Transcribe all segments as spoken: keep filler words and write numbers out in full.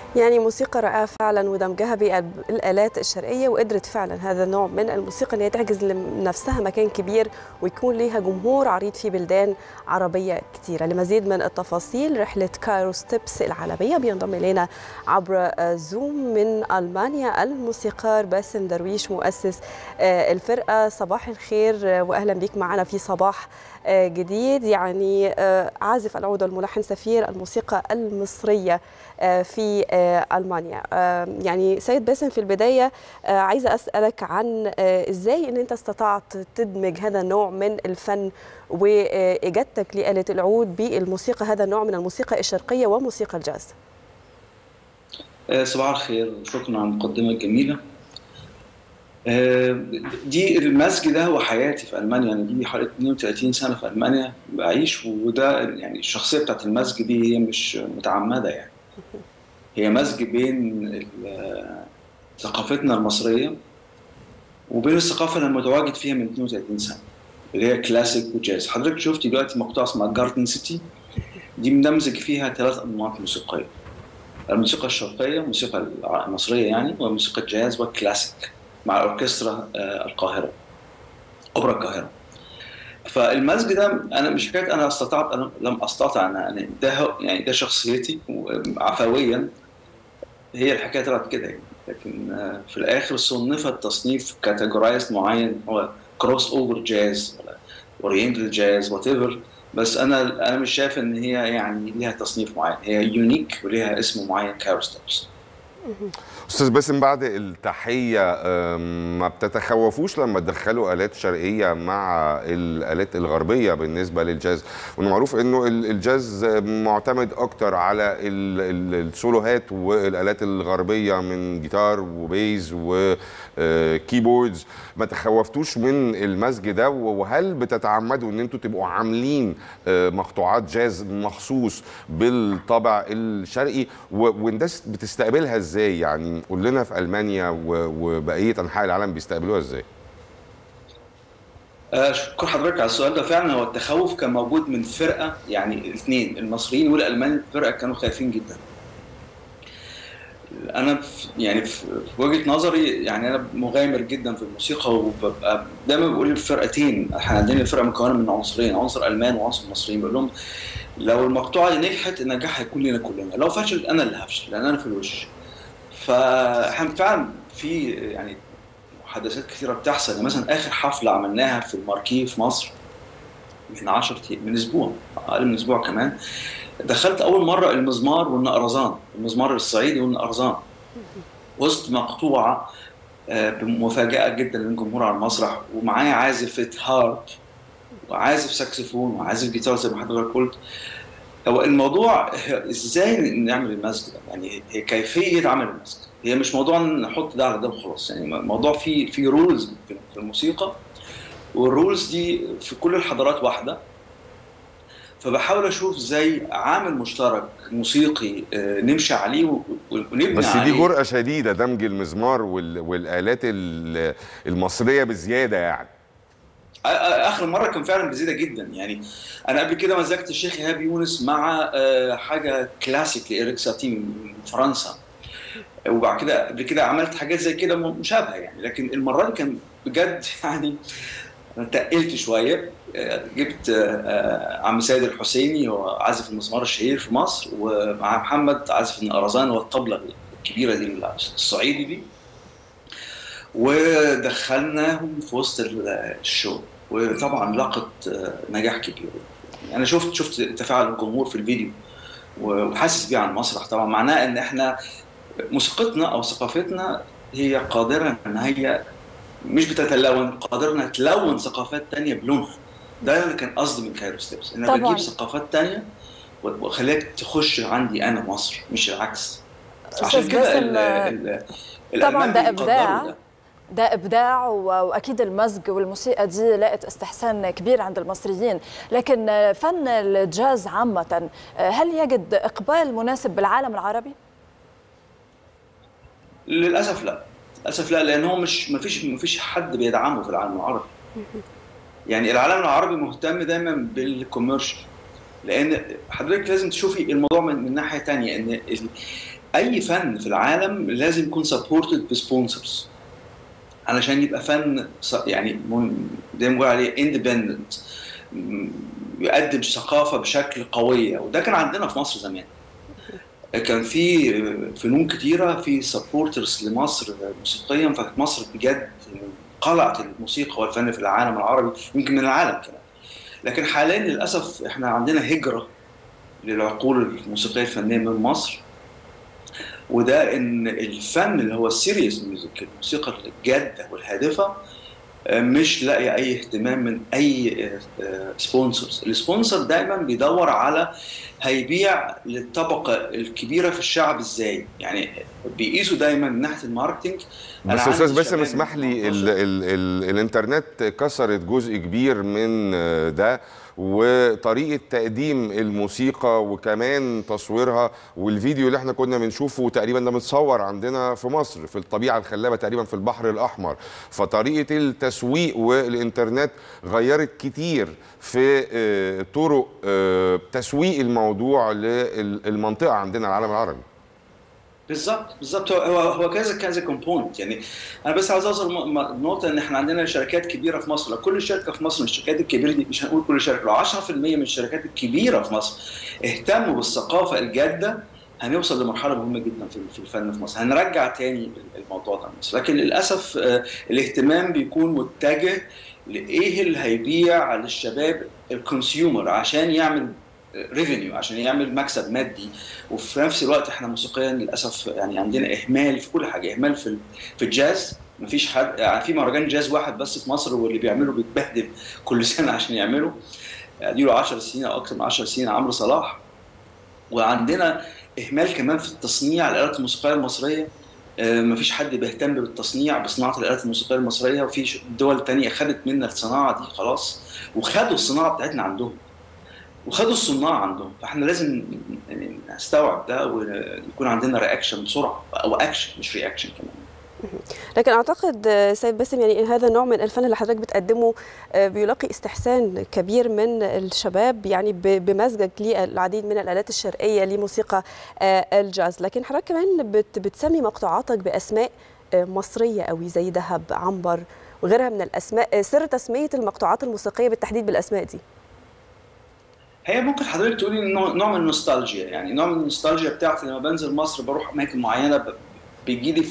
يعني موسيقى رائعة فعلا، ودمجها بالآلات الشرقية، وقدرت فعلا هذا النوع من الموسيقى أن هي تحجز لنفسها مكان كبير ويكون لها جمهور عريض في بلدان عربية كثيرة. لمزيد من التفاصيل رحلة كايرو ستيبس العالمية بينضم إلينا عبر زوم من ألمانيا الموسيقار باسم درويش مؤسس الفرقة. صباح الخير وأهلا بك معنا في صباح جديد. يعني عازف العود والملحن سفير الموسيقى المصرية في ألمانيا. يعني سيد باسم، في البداية عايزة أسألك عن إزاي أن أنت استطعت تدمج هذا النوع من الفن وإجادتك لآلة العود بالموسيقى، هذا النوع من الموسيقى الشرقية وموسيقى الجاز. صباح الخير وشكرا على المقدمة الجميلة. دي المزج ده هو حياتي في ألمانيا. يعني دي حوالي اثنين وثلاثين سنة في ألمانيا بعيش، وده يعني الشخصية بتاعت المزج دي هي مش متعمدة، يعني هي مزج بين ثقافتنا المصرية وبين الثقافة اللي متواجد فيها من اثنين وثلاثين سنة اللي هي كلاسيك وجاز. حضرتك شفتي دلوقتي مقطوعة اسمها جاردن سيتي، دي مندمج فيها ثلاث أنماط موسيقية: الموسيقى الشرقية، الموسيقى المصرية يعني، والموسيقى الجاز والكلاسيك مع أوركسترا القاهرة، أوبرا القاهرة. فالمزج ده أنا مش حكاية أنا استطعت، أنا لم أستطع أنا ده يعني ده شخصيتي عفويا، هي الحكاية طلعت كده يعني. لكن في الآخر صنفت تصنيف كاتيجورايز معين هو كروس أوفر جاز ولا أورينتال جاز وات ايفر، بس أنا أنا مش شايف إن هي يعني ليها تصنيف معين، هي يونيك وليها اسم معين، كايرو ستيبس. أستاذ باسم، بعد التحية ما بتتخوفوش لما تدخلوا آلات شرقية مع الآلات الغربية بالنسبة للجاز؟ وإنه معروف إنه الجاز معتمد أكتر على السولوهات والآلات الغربية من جيتار وبيز وكيبوردز. ما تخوفتوش من المزج ده؟ وهل بتتعمدوا إن أنتوا تبقوا عاملين مقطوعات جاز مخصوص بالطبع الشرقي، والناس بتستقبلها إزاي؟ يعني قول لنا في ألمانيا وبقية أنحاء العالم بيستقبلوها إزاي؟ شكرا حضرتك على السؤال ده. فعلا هو التخوف كان موجود من فرقة، يعني الاثنين المصريين والألمان الفرقة كانوا خايفين جدا. أنا في يعني في وجهة نظري يعني أنا مغامر جدا في الموسيقى، وببقى دايما بقول للفرقتين، احنا عندنا الفرقة مكونة من عنصرين، عنصر ألمان وعنصر مصريين، بقول لهم لو المقطوعة دي نجحت النجاح هيكون لنا كلنا، لو فشلت أنا اللي هفشل لأن أنا في الوش. فاحنا فعلا في يعني محادثات كثيره بتحصل. يعني مثلا اخر حفله عملناها في الماركيه في مصر من عشرة من اسبوع، اقل من اسبوع كمان، دخلت اول مره المزمار والنقرزان، المزمار الصعيدي والنقرزان وسط مقطوعه بمفاجاه جدا للجمهور على المسرح، ومعايا عازف هارب وعازف ساكسفون وعازف جيتار زي ما حضرتك قلت. هو الموضوع ازاي نعمل المزج ده، يعني هي كيفيه عمل المزج، هي مش موضوع نحط ده على ده وخلاص. يعني الموضوع فيه في رولز في الموسيقى، والرولز دي في كل الحضارات واحده. فبحاول اشوف زي عامل مشترك موسيقي نمشي عليه ونبني بس عليه. دي جرأة شديده دمج المزمار والآلات المصريه بزياده يعني. اخر مره كان فعلا بزياده جدا. يعني انا قبل كده مزجت الشيخ ايهاب يونس مع حاجه كلاسيك لإيريك ساتي من فرنسا، وبعد كده قبل كده عملت حاجات زي كده مشابهه يعني. لكن المره دي كان بجد يعني انا تقلت شويه، جبت عم سيد الحسيني هو عازف المزمار الشهير في مصر، ومع محمد عازف النقرزان والطبله الكبيره دي الصعيدي دي، ودخلناهم في وسط الشو، وطبعا لقت نجاح كبير. يعني انا شفت شفت تفاعل الجمهور في الفيديو وحاسس بيه على المسرح. طبعا معناه ان احنا موسيقتنا او ثقافتنا هي قادره ان هي مش بتتلون، قادره انها تلون ثقافات ثانيه بلونها. ده اللي كان قصدي من كايرو ستيبس، ان انا بجيب ثقافات ثانيه واخليها تخش عندي انا مصر، مش العكس. عشان كده ال ال طبعا ده ابداع، ده. ده ابداع، واكيد المزج والموسيقى دي لقت استحسان كبير عند المصريين. لكن فن الجاز عامه هل يجد اقبال مناسب بالعالم العربي؟ للاسف لا، للاسف لا، لان هو مش ما فيش ما فيش حد بيدعمه في العالم العربي. يعني العالم العربي مهتم دايما بالكوميرشال، لان حضرتك لازم تشوفي الموضوع من, من ناحيه ثانيه، ان اي فن في العالم لازم يكون سبورتد بسبونسرز علشان يبقى فن يعني زي ما بنقول عليه اندبندنت، يقدم ثقافه بشكل قويه. وده كان عندنا في مصر زمان، كان في فنون كتيره في سبورترز لمصر موسيقيا، فكانت مصر بجد قلعه الموسيقى والفن في العالم العربي، يمكن من العالم كمان. لكن حاليا للاسف احنا عندنا هجره للعقول الموسيقيه الفنيه من مصر، وده ان الفن اللي هو السيريس ميوزك، الموسيقى الجاده والهادفه، مش لاقي اي اهتمام من اي سبونسرز. السبونسر دايما بيدور على هيبيع للطبقه الكبيره في الشعب ازاي، يعني بيقيسوا دايما من ناحيه الماركتنج. بس استاذ باسم اسمح لي، ال ال ال الانترنت كسرت جزء كبير من ده، وطريقه تقديم الموسيقى وكمان تصويرها، والفيديو اللي احنا كنا بنشوفه تقريبا ده متصور عندنا في مصر في الطبيعه الخلابه تقريبا في البحر الاحمر. فطريقه التسويق والانترنت غيرت كتير في طرق تسويق الموضوع للمنطقه عندنا العالم العربي. بالظبط بالظبط، هو هو كذا كذا كومبوننت. يعني انا بس عايز اوصل نقطه ان احنا عندنا شركات كبيره في مصر. لو كل شركه في مصر من الشركات الكبيره دي، مش هنقول كل شركه، لو عشرة في المية من الشركات الكبيره في مصر اهتموا بالثقافه الجاده، هنوصل لمرحله مهمه جدا في الفن في مصر، هنرجع تاني الموضوع ده مصر. لكن للاسف الاهتمام بيكون متجه لايه اللي هيبيع للشباب الكونسيومر عشان يعمل ريفينيو، عشان يعمل مكسب مادي. وفي نفس الوقت احنا موسيقيا للاسف يعني عندنا اهمال في كل حاجه، اهمال في في الجاز. مفيش حد يعني في مهرجان جاز واحد بس في مصر، واللي بيعمله بيتبهدل كل سنه عشان يعمله، يعني له عشر سنين او اكثر من عشر سنين، عمرو صلاح. وعندنا اهمال كمان في التصنيع الالات الموسيقيه المصريه، مفيش حد بيهتم بالتصنيع بصناعه الالات الموسيقيه المصريه، وفي دول ثانيه خدت منا الصناعه دي خلاص، وخدوا الصناعه بتاعتنا عندهم وخدوا الصناع عندهم. فاحنا لازم نستوعب ده ويكون عندنا رياكشن بسرعه، او اكشن مش رياكشن كمان. لكن اعتقد سيد باسم يعني هذا النوع من الفن اللي حضرتك بتقدمه بيلاقي استحسان كبير من الشباب، يعني بمزجك للعديد من الالات الشرقيه لموسيقى الجاز. لكن حضرتك كمان بتسمي مقطوعاتك باسماء مصريه قوي زي دهب، عنبر وغيرها من الاسماء. سر تسميه المقطوعات الموسيقيه بالتحديد بالاسماء دي؟ هي ممكن حضرتك تقولي نوع من النوستالجيا، يعني نوع من النوستالجيا بتاعتي. لما بنزل مصر بروح اماكن معينه بيجي لي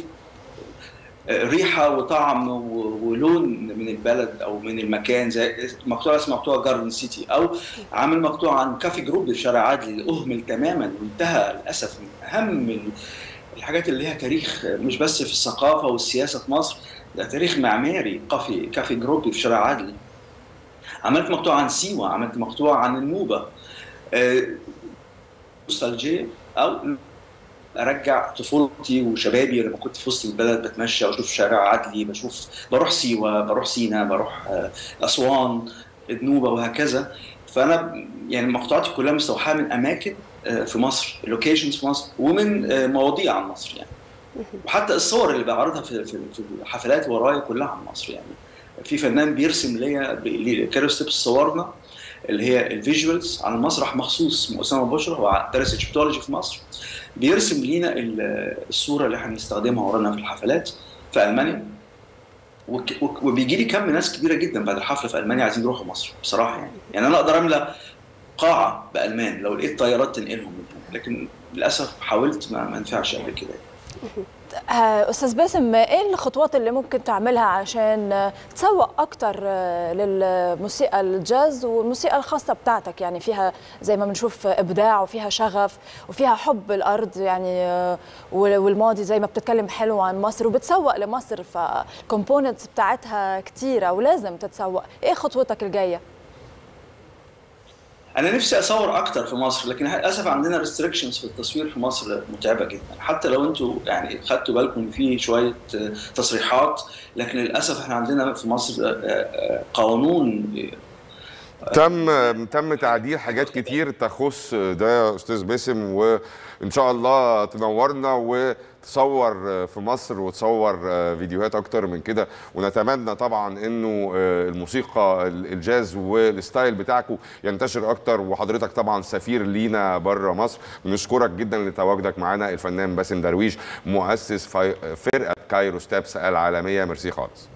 ريحه وطعم ولون من البلد او من المكان. زي مقطوعه اسمها مقطوعه جاردن سيتي، او عامل مقطوعه عن كافي جروب في شارع عدلي اهمل تماما وانتهى للاسف. من اهم الحاجات اللي لها تاريخ مش بس في الثقافه والسياسه في مصر، ده تاريخ معماري. كافي كافي جروب في شارع عدلي. عملت مقطوعه عن سيوه، عملت مقطوعه عن النوبه. نوستالجيا، او ارجع طفولتي وشبابي لما كنت في وسط البلد بتمشى واشوف شارع عدلي، بشوف بروح سيوه، بروح سينا، بروح اسوان، النوبه وهكذا. فانا يعني مقطوعاتي كلها مستوحاه من اماكن في مصر، لوكيشنز في مصر، ومن مواضيع عن مصر يعني. وحتى الصور اللي بعرضها في في الحفلات ورايا كلها عن مصر. يعني في فنان بيرسم ليا كاريوستيبس صورنا اللي هي الفيجوالز على المسرح مخصوص، اسمه اسامه بشرى، هو درس ايجيبتولوجي في مصر، بيرسم لينا الصوره اللي احنا بنستخدمها ورانا في الحفلات في المانيا. وبيجي لي كم ناس كبيره جدا بعد الحفله في المانيا عايزين يروحوا مصر بصراحه. يعني يعني انا اقدر املى قاعه بالمان لو لقيت طيارات تنقلهم منهم، لكن للاسف حاولت ما منفعش قبل كده. أستاذ باسم، إيه الخطوات اللي ممكن تعملها عشان تسوق أكتر للموسيقى الجاز والموسيقى الخاصة بتاعتك؟ يعني فيها زي ما بنشوف إبداع وفيها شغف وفيها حب الأرض يعني، والماضي زي ما بتتكلم حلو عن مصر وبتسوق لمصر، فالكومبوننتس بتاعتها كتيرة ولازم تتسوق. إيه خطوتك الجاية؟ أنا نفسي أصور أكتر في مصر، لكن للأسف عندنا ريستريكشنز في التصوير في مصر متعبة جدا. حتى لو أنتوا يعني خدتوا بالكم في شوية تصريحات، لكن للأسف إحنا عندنا في مصر قانون تم تم تعديل حاجات كتير تخص ده يا استاذ باسم، وان شاء الله تنورنا وتصور في مصر وتصور فيديوهات اكتر من كده، ونتمنى طبعا انه الموسيقى الجاز والستايل بتاعكم ينتشر اكتر، وحضرتك طبعا سفير لينا بره مصر. بنشكرك جدا لتواجدك معنا الفنان باسم درويش مؤسس فرقه كايرو ستابس العالميه. ميرسي خالص.